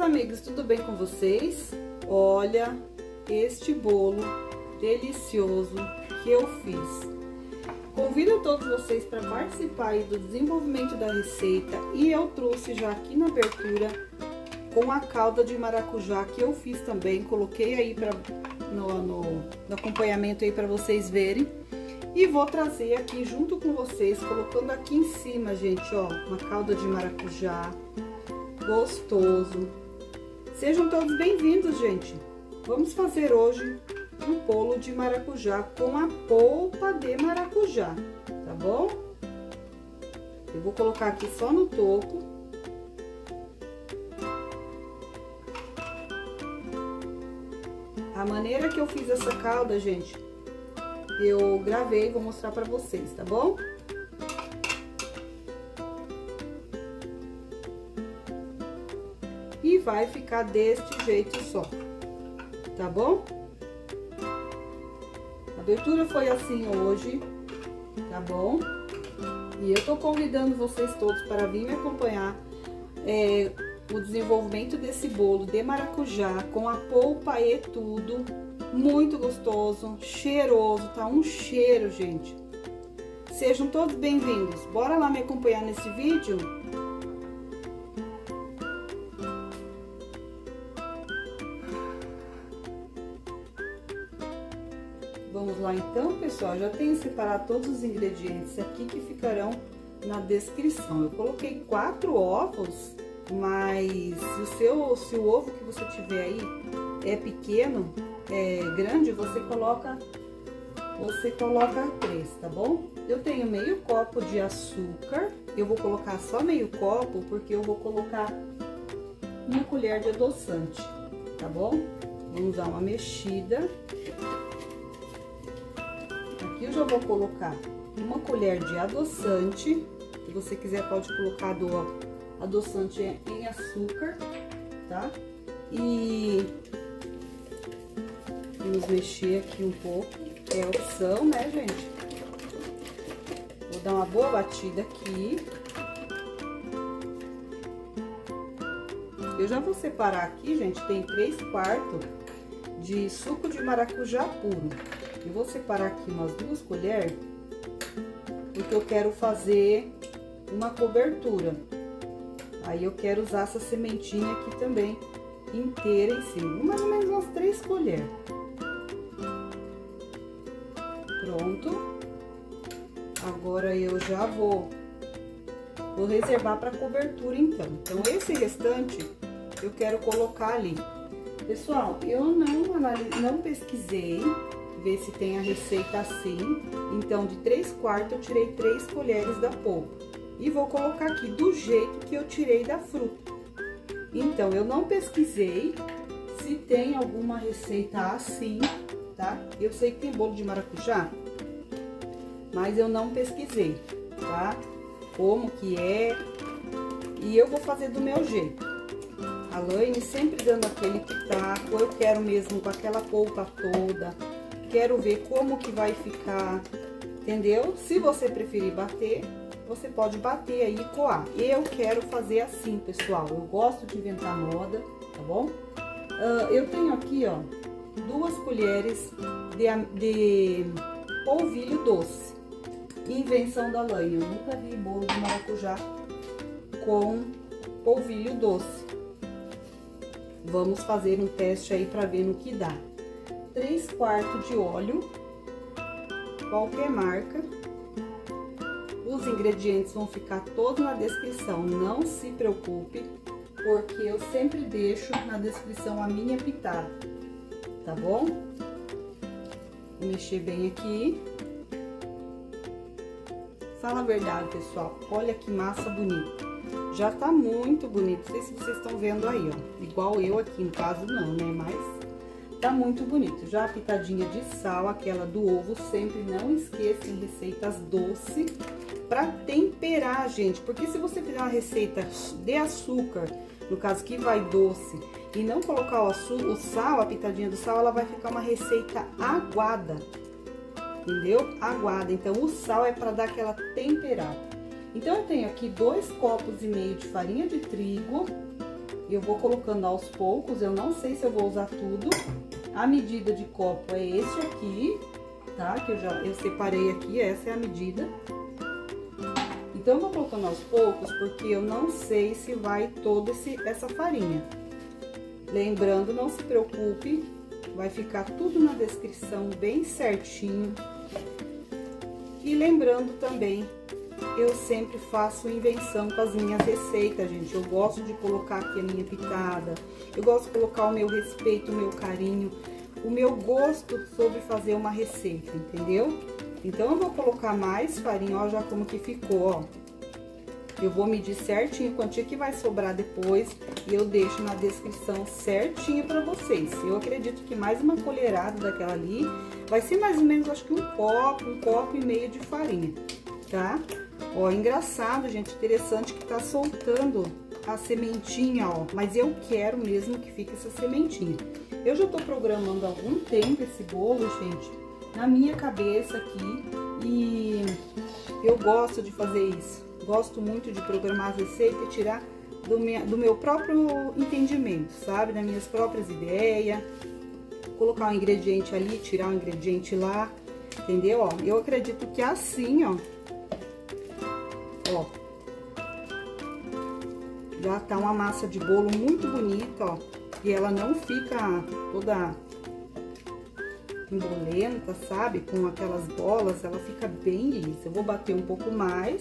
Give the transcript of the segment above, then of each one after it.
amigas, tudo bem com vocês? Olha este bolo delicioso que eu fiz. Convido todos vocês para participar aí do desenvolvimento da receita e eu trouxe já aqui na abertura com a calda de maracujá que eu fiz também, coloquei aí no acompanhamento aí para vocês verem. E vou trazer aqui junto com vocês, colocando aqui em cima, gente, ó, uma calda de maracujá gostoso. Sejam todos bem-vindos, gente. Vamos fazer hoje um bolo de maracujá com a polpa de maracujá, tá bom? Eu vou colocar aqui só no topo. A maneira que eu fiz essa calda, gente, eu gravei, vou mostrar pra vocês, tá bom? E vai ficar deste jeito só, tá bom? A abertura foi assim hoje, tá bom? E eu tô convidando vocês todos para vir me acompanhar o desenvolvimento desse bolo de maracujá com a polpa e tudo. Muito gostoso, cheiroso, tá um cheiro, gente. Sejam todos bem-vindos. Bora lá me acompanhar nesse vídeo? Vamos lá então, pessoal. Já tenho separado todos os ingredientes aqui que ficarão na descrição. Eu coloquei 4 ovos, mas se o ovo que você tiver aí é pequeno, grande, você coloca 3, tá bom? Eu tenho meio copo de açúcar, eu vou colocar só meio copo, porque eu vou colocar uma colher de adoçante, tá bom? Vamos dar uma mexida. Aqui eu já vou colocar uma colher de adoçante, se você quiser pode colocar adoçante em açúcar, tá? E vamos mexer aqui um pouco, é opção, né, gente? Vou dar uma boa batida aqui. Eu já vou separar aqui, gente, tem 3/4 de suco de maracujá puro. Eu vou separar aqui umas 2 colheres, porque eu quero fazer uma cobertura. Aí eu quero usar essa sementinha aqui também, inteira em cima, mais ou menos umas 3 colheres. Pronto. Agora eu já vou reservar para cobertura então. Então esse restante eu quero colocar ali. Pessoal, eu não pesquisei ver se tem a receita assim. Então de 3/4 eu tirei 3 colheres da polpa e vou colocar aqui do jeito que eu tirei da fruta. Então eu não pesquisei se tem alguma receita assim, tá? Eu sei que tem bolo de maracujá, mas eu não pesquisei, tá? Como que é, e eu vou fazer do meu jeito. A Laine sempre dando aquele pitaco, eu quero mesmo com aquela polpa toda, quero ver como que vai ficar, entendeu? Se você preferir bater, você pode bater aí e coar. Eu quero fazer assim, pessoal, eu gosto de inventar moda, tá bom? Eu tenho aqui, ó, 2 colheres de polvilho doce. Invenção da Laine, eu nunca vi bolo de maracujá com polvilho doce. Vamos fazer um teste aí para ver no que dá. 3/4 de óleo, qualquer marca. Os ingredientes vão ficar todos na descrição, não se preocupe, porque eu sempre deixo na descrição a minha pitada, tá bom? Vou mexer bem aqui. Fala a verdade, pessoal, olha que massa bonita. Já tá muito bonito, não sei se vocês estão vendo aí, ó. Igual eu aqui, no caso não, né, mas tá muito bonito. Já a pitadinha de sal, aquela do ovo, sempre não esqueça em receitas doces pra temperar, gente. Porque se você fizer uma receita de açúcar, no caso que vai doce, e não colocar o sal, a pitadinha do sal, ela vai ficar uma receita aguada. Entendeu? Aguada. Então, o sal é para dar aquela temperada. Então, eu tenho aqui 2,5 copos de farinha de trigo. eu vou colocando aos poucos, eu não sei se eu vou usar tudo. A medida de copo é esse aqui, tá? Que eu separei aqui, essa é a medida. Então, eu vou colocando aos poucos, porque eu não sei se vai toda essa farinha. Lembrando, não se preocupe, vai ficar tudo na descrição bem certinho. E lembrando também, eu sempre faço invenção com as minhas receitas, gente. Eu gosto de colocar aqui a minha pitada, eu gosto de colocar o meu respeito, o meu carinho, o meu gosto sobre fazer uma receita, entendeu? Então, eu vou colocar mais farinha, ó, já como que ficou, ó. Eu vou medir certinho quantia que vai sobrar depois e eu deixo na descrição certinho pra vocês. Eu acredito que mais uma colherada daquela ali vai ser mais ou menos, acho que um copo e meio de farinha, tá? Ó, engraçado, gente, interessante que tá soltando a sementinha, ó, mas eu quero mesmo que fique essa sementinha. Eu já tô programando há algum tempo esse bolo, gente, na minha cabeça aqui, e eu gosto de fazer isso. Gosto muito de programar as receitas e tirar do meu próprio entendimento, sabe? Das minhas próprias ideias. Colocar um ingrediente ali, tirar um ingrediente lá, entendeu? Ó, eu acredito que assim, ó, já tá uma massa de bolo muito bonita, ó. E ela não fica toda embolenta, sabe? Com aquelas bolas, ela fica bem lisa. Eu vou bater um pouco mais.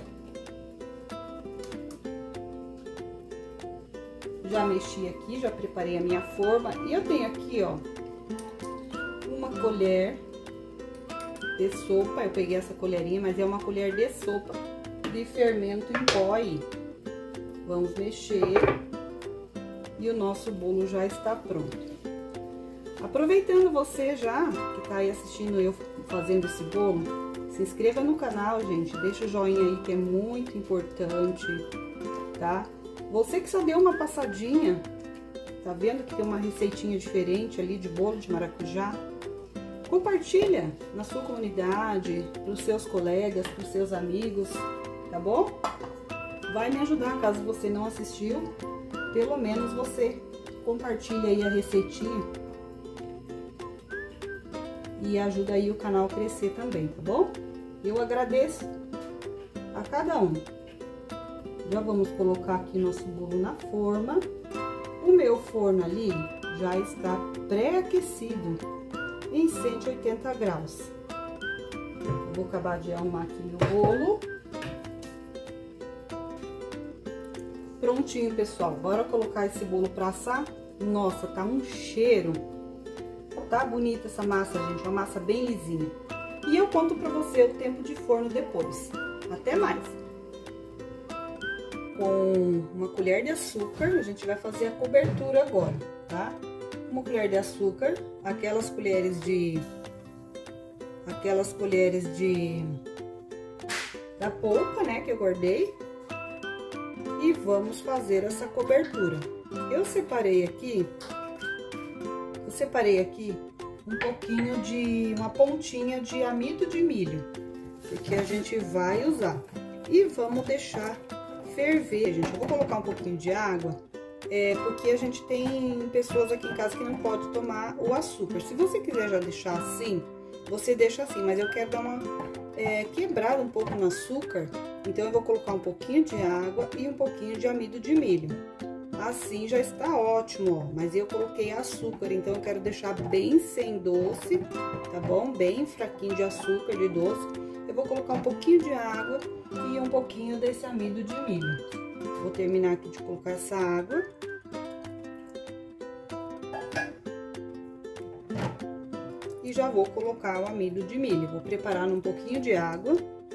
Já mexi aqui, já preparei a minha forma. E eu tenho aqui, ó, uma colher de sopa. Eu peguei essa colherinha, mas é uma colher de sopa de fermento em pó aí. Vamos mexer. E o nosso bolo já está pronto. Aproveitando você já, que tá aí assistindo eu fazendo esse bolo, se inscreva no canal, gente. Deixa o joinha aí, que é muito importante, tá? Você que só deu uma passadinha, tá vendo que tem uma receitinha diferente ali de bolo de maracujá? Compartilha na sua comunidade, pros seus colegas, pros seus amigos, tá bom? Vai me ajudar, caso você não assistiu, pelo menos você compartilha aí a receitinha e ajuda aí o canal a crescer também, tá bom? Eu agradeço a cada um. Já vamos colocar aqui nosso bolo na forma. O meu forno ali já está pré-aquecido em 180 graus. Eu vou acabar de arrumar aqui meu bolo. Prontinho, pessoal. Bora colocar esse bolo pra assar. Nossa, tá um cheiro. Tá bonita essa massa, gente. Uma massa bem lisinha. E eu conto pra você o tempo de forno depois. Até mais! Com uma colher de açúcar, a gente vai fazer a cobertura agora, tá? Uma colher de açúcar, aquelas colheres da polpa, né, que eu guardei. E vamos fazer essa cobertura. Eu separei aqui um pouquinho uma pontinha de amido de milho, porque a gente vai usar. E vamos deixar ferver, gente. Eu vou colocar um pouquinho de água, porque a gente tem pessoas aqui em casa que não pode tomar o açúcar. Se você quiser já deixar assim, você deixa assim, mas eu quero dar uma quebrada um pouco no açúcar, então eu vou colocar um pouquinho de água e um pouquinho de amido de milho. Assim já está ótimo, ó, mas eu coloquei açúcar, então eu quero deixar bem sem doce, tá bom? Bem fraquinho de açúcar, de doce. Eu vou colocar um pouquinho de água e um pouquinho desse amido de milho. Vou terminar aqui de colocar essa água. E já vou colocar o amido de milho. Vou preparar num pouquinho de água.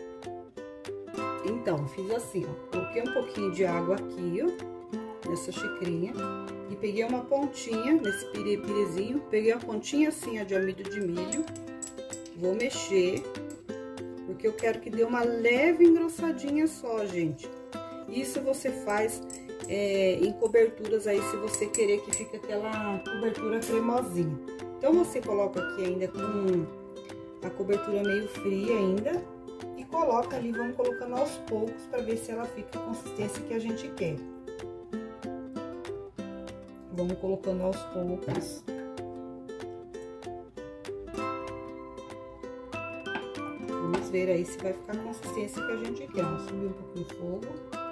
Então, fiz assim, ó. Coloquei um pouquinho de água aqui, ó, nessa xicrinha. E peguei uma pontinha, nesse piripirezinho, peguei uma pontinha assim, ó, de amido de milho. Vou mexer, porque eu quero que dê uma leve engrossadinha só, gente. Isso você faz em coberturas aí, se você querer que fique aquela cobertura cremosinha. Então, você coloca aqui ainda com a cobertura meio fria ainda. E coloca ali, vamos colocando aos poucos, para ver se ela fica a consistência que a gente quer. vamos colocando aos poucos. Vamos ver aí se vai ficar a consistência que a gente quer. Vamos subir um pouquinho o fogo.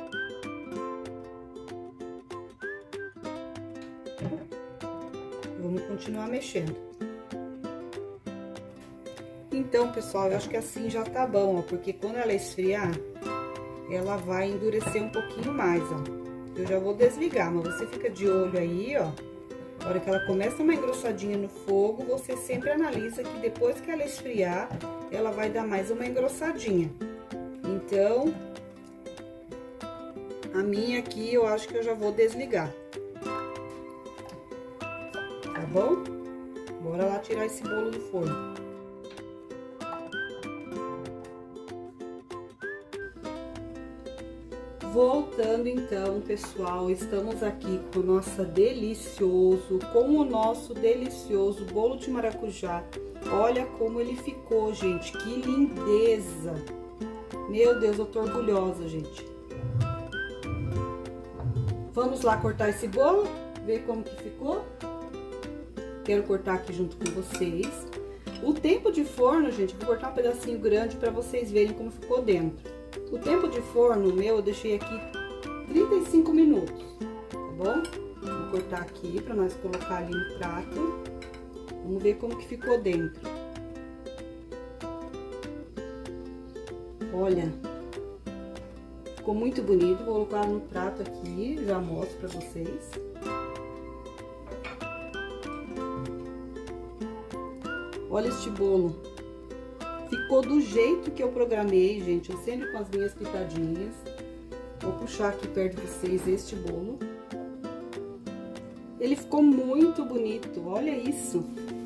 Vamos continuar mexendo. Então, pessoal, eu acho que assim já tá bom, ó, porque quando ela esfriar, ela vai endurecer um pouquinho mais, ó. Eu já vou desligar, mas você fica de olho aí, ó. Na hora que ela começa uma engrossadinha no fogo, você sempre analisa que depois que ela esfriar, ela vai dar mais uma engrossadinha. Então, a minha aqui, eu acho que eu já vou desligar. Tá bom? Bora lá tirar esse bolo do forno. Voltando então, pessoal, estamos aqui com o nosso delicioso bolo de maracujá. Olha como ele ficou, gente, que lindeza! Meu Deus, eu tô orgulhosa, gente. Vamos lá cortar esse bolo, ver como que ficou. Quero cortar aqui junto com vocês. O tempo de forno, gente, vou cortar um pedacinho grande para vocês verem como ficou dentro. O tempo de forno meu, eu deixei aqui 35 minutos, tá bom? Vou cortar aqui para nós colocar ali no prato. Vamos ver como que ficou dentro. Olha, ficou muito bonito. Vou colocar no prato aqui, já mostro para vocês. Olha este bolo. Ficou do jeito que eu programei, gente, eu sempre com as minhas pitadinhas. Vou puxar aqui perto de vocês este bolo. Ele ficou muito bonito, olha isso.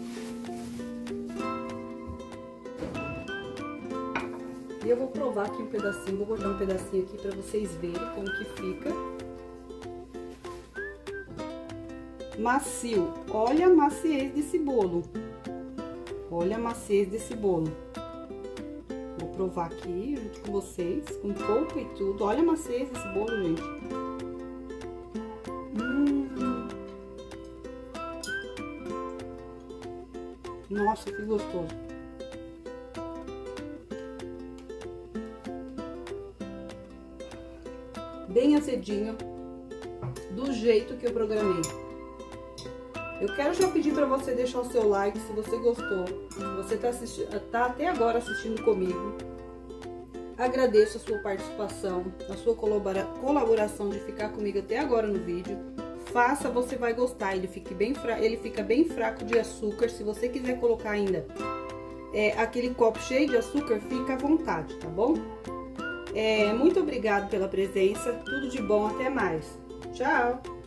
E eu vou provar aqui um pedacinho, vou cortar um pedacinho aqui pra vocês verem como que fica. Macio, olha a maciez desse bolo. Olha a maciez desse bolo. Vou provar aqui junto com vocês, com polpa e tudo. Olha a maciez desse bolo, gente. Nossa, que gostoso. Bem azedinho, do jeito que eu programei. Eu quero já pedir para você deixar o seu like se você gostou, se você tá até agora assistindo comigo. Agradeço a sua participação, a sua colaboração de ficar comigo até agora no vídeo. Faça, você vai gostar. Ele fica bem fraco de açúcar. Se você quiser colocar ainda aquele copo cheio de açúcar, fica à vontade, tá bom? Muito obrigada pela presença, tudo de bom, até mais. Tchau!